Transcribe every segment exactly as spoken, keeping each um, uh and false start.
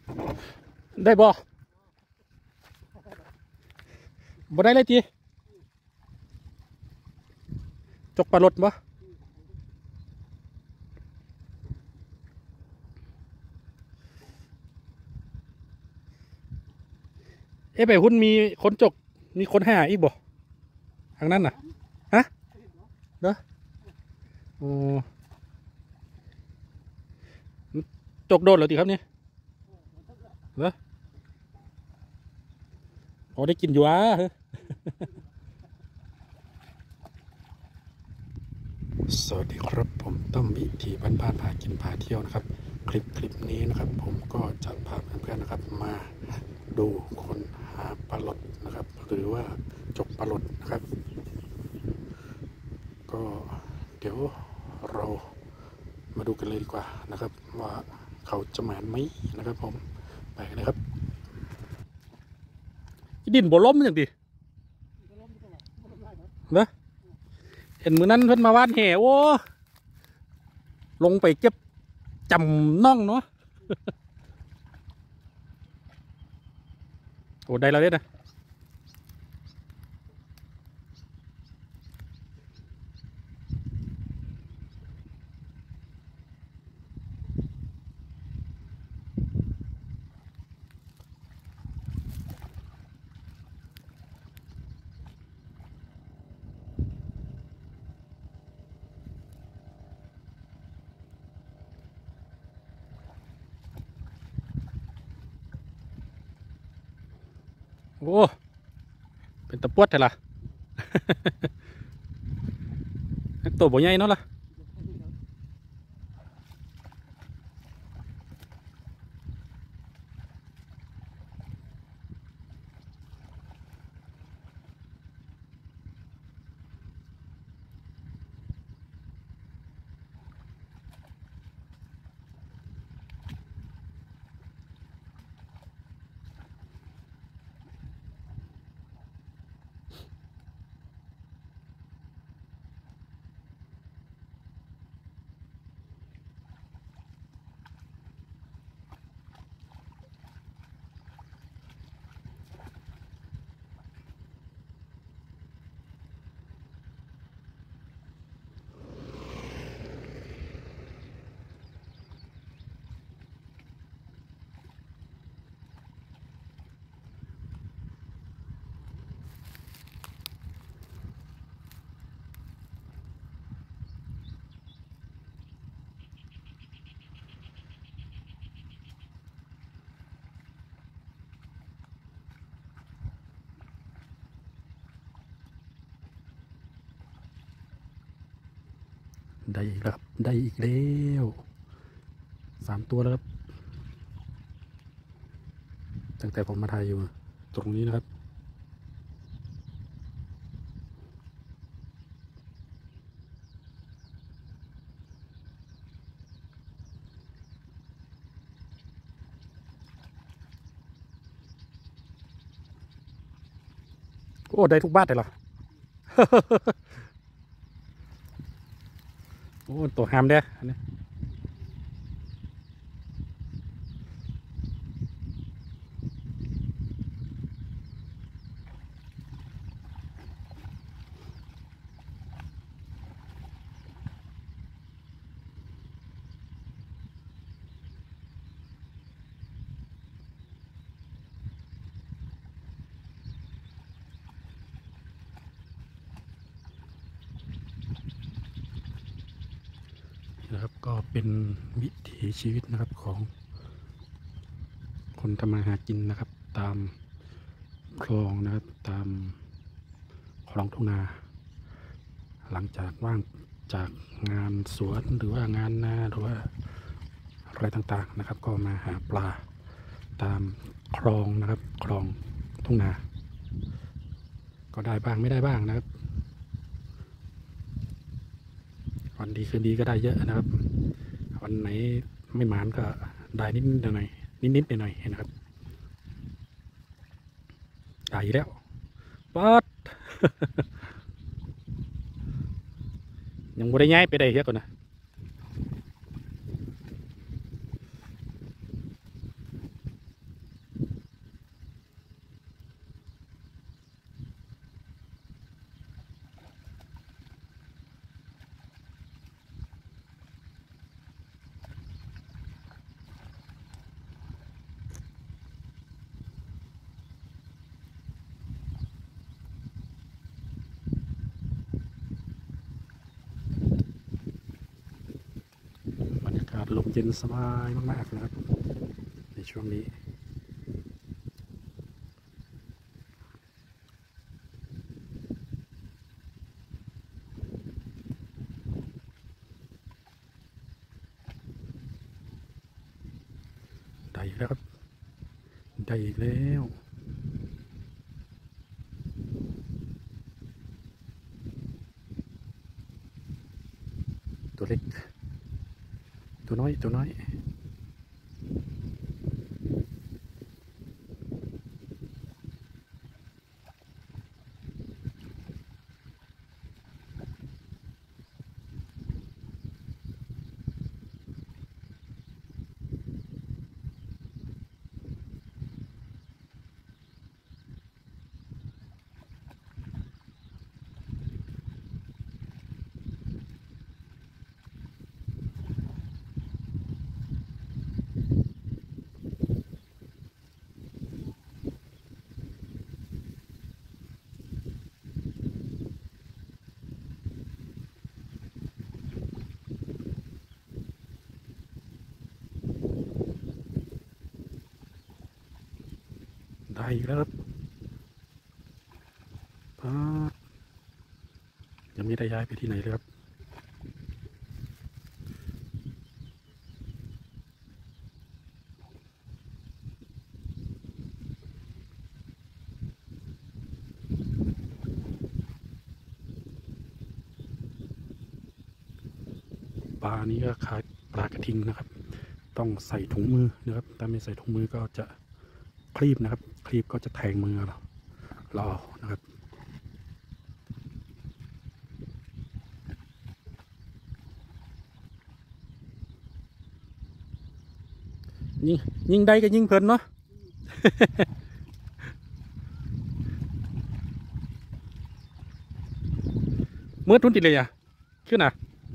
ได้บ่บ่ได้เลยจีจกปลาลดบ่เอ๊ะไปหุ้นมีคนจกมีคนหาอีกบ่ทางนั้นน่ะฮะเด้อโอ้จกโดนเหรอตีครับเนี่ยเด้อโอ้ได้กินอยู่อ่ะสวัสดีครับผมต้อมวิถีบ้านบ้านพากินพาเที่ยวนะครับคลิปคลิปนี้นะครับผมก็จะพาเพื่อนๆนะครับมาดูคนหาปลาหลดนะครับหรือว่าจกปลาหลดนะครับก็เดี๋ยวเรามาดูกันเลยดีกว่านะครับว่าเขาจะหมานไหมนะครับผมไปเลยครับดินบ่ล้มอย่างดีเนอะเห็นมือนั้นเพิ่นมาวาดแห่โอ้ลงไปเก็บจำน่องเนาะโอ้ได้แล้วเด้นะโอ้เป็นตะปวดใช่ล่ะ ตัวบ่ใหญ่เนาะล่ะได้อีกแล้วครับได้อีกแล้วสามตัวแล้วครับตั้งแต่ผมมาถ่ายอยู่ตรงนี้นะครับโอ้ได้ทุกบ้านเลยเหรอ โอ้ตัวหามเด้ออันนี้นะครับก็เป็นวิถีชีวิตนะครับของคนทำมาหากินนะครับตามคลองนะครับตามคลองทุ่งนาหลังจากว่างจากงานสวนหรือว่างานนาหรือว่าอะไรต่างๆนะครับก็มาหาปลาตามคลองนะครับคลองทุ่งนาก็ได้บ้างไม่ได้บ้างนะครับวันดีคืนดีก็ได้เยอะนะครับวันไหนไม่หมานก็ได้นิดนิดหน่อยนิดนิดหน่อยๆนะครับได้แล้วปัด ยังบ่ได้ย้ายไปได้เยอะก่อนนะ โเย็นสบายมากๆนะครับในช่วงนี้ได้อีกแล้วครับได้อีกแล้วตัวเล็กตัวน้อยตัวน้อยได้อีกแล้วครับป้ายังไม่ได้ย้ายไปที่ไหนเลยครับปลานี้ก็ขายปลากระทิงนะครับต้องใส่ถุงมือนะครับถ้าไม่ใส่ถุงมือก็จะคลีบนะครับคลีบก็จะแทงมือเราเรานะครับยิงยิงได้ก็ยิงเพลินเนาะ เมื่อทุนติดเลยอ่ะขึ้นอ่ะ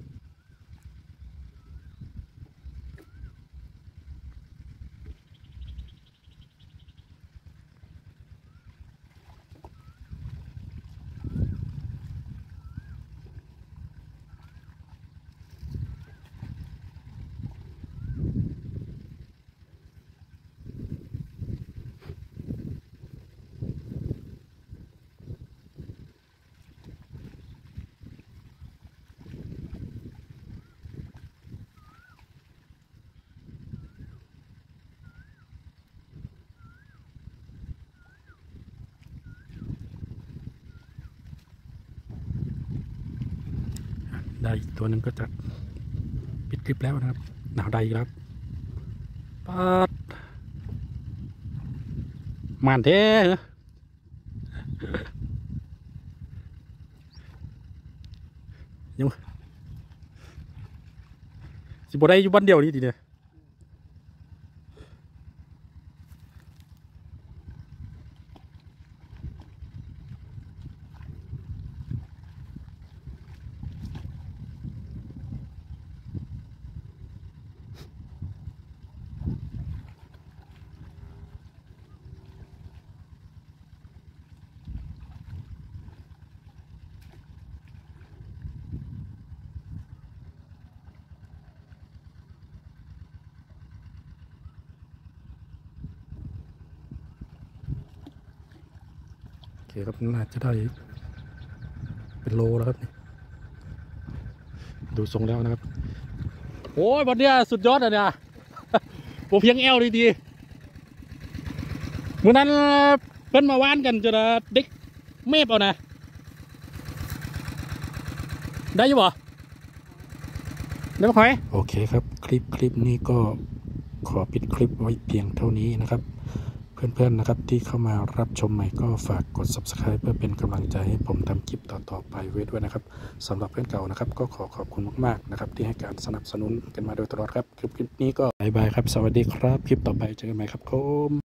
ได้อีกตัวหนึ่งก็จะปิดคลิปแล้วนะครับหนาวใดครับปัดมานเท้ยังสิบได้อยู่บ้านเดียวนี่ทีเดียวโอเคครับน่าจะได้เป็นโลแล้วครับดูทรงแล้วนะครับโอ้ยบอลเนี่ยสุดยอดเลยเนี่ยโปเพียงแอลดีๆเมื่อนั้นเพิ่นมาว่านกันจนเด็กเมฟเอานะได้ยังบ่ได้ไหมคอยโอเคครับคลิปคลิปนี้ก็ขอปิดคลิปไว้เพียงเท่านี้นะครับเพื่อนๆนะครับที่เข้ามารับชมใหม่ก็ฝากกด ซับสไครบ์ เพื่อเป็นกำลังใจให้ผมทำคลิปต่อๆไปไว้ด้วยนะครับสำหรับเพื่อนเก่านะครับก็ขอขอบคุณมากๆนะครับที่ให้การสนับสนุนกันมาโดยตลอดครับคลิปนี้ก็บายบายครับสวัสดีครับคลิปต่อไปเจอกันใหม่ครับผม